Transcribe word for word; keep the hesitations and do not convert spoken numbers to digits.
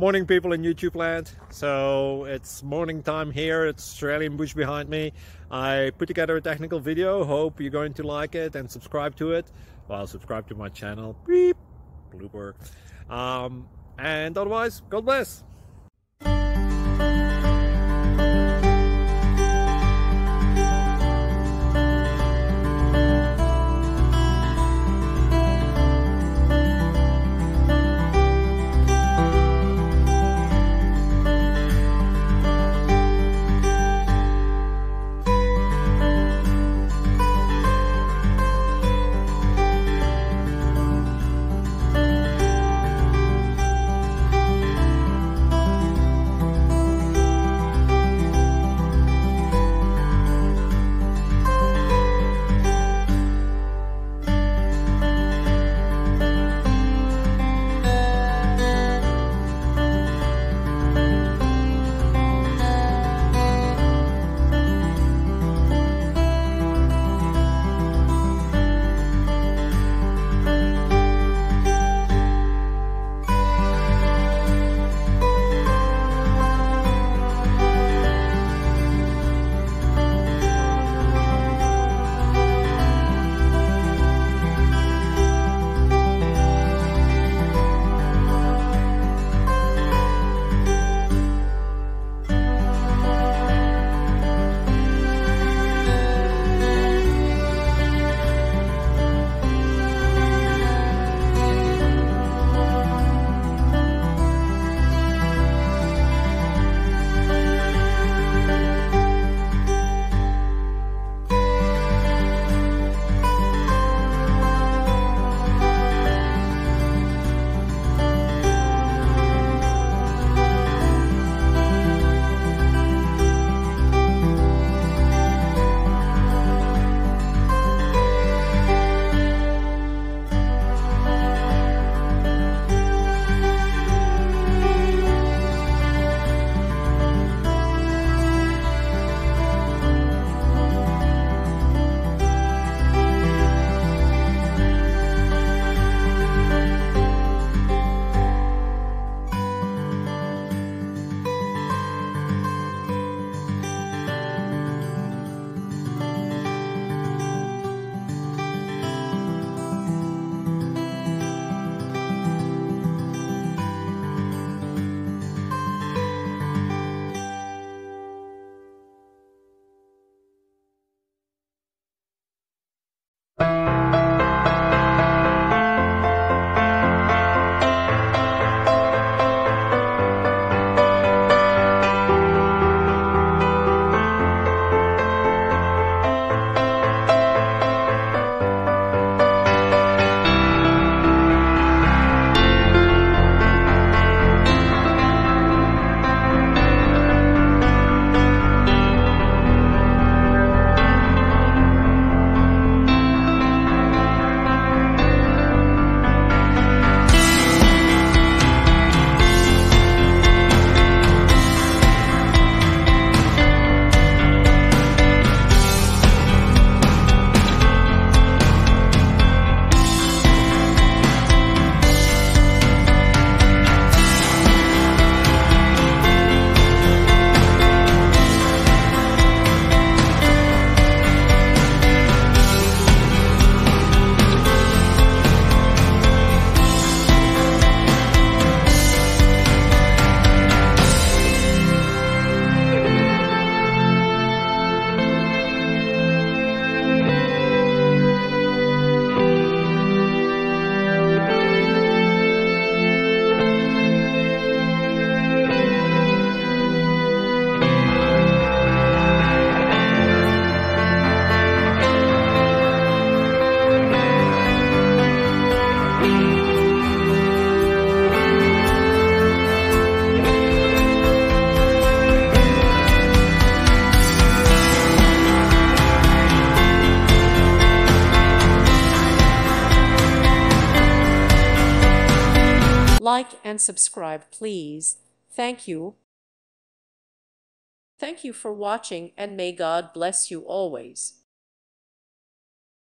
Morning, people in YouTube land. So it's morning time here. It's Australian bush behind me. I put together a technical video. Hope you're going to like it and subscribe to it. Well, subscribe to my channel. Beep. Blooper. Um, and otherwise, God bless. Like and subscribe, please. Thank you. Thank you for watching, and may God bless you always.